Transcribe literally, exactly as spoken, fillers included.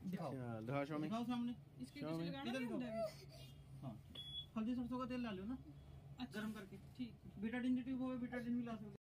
दिखाओ दिखाओ स्वामी, दिखाओ सामने। इसके पीछे लगाना है अंडा भी? हाँ, हल्दी सरसों का तेल डालो ना, अच्छा गरम करके। ठीक है। बीटाडीन की ट्यूब हो, बीटाडीन भी ला सकते हो।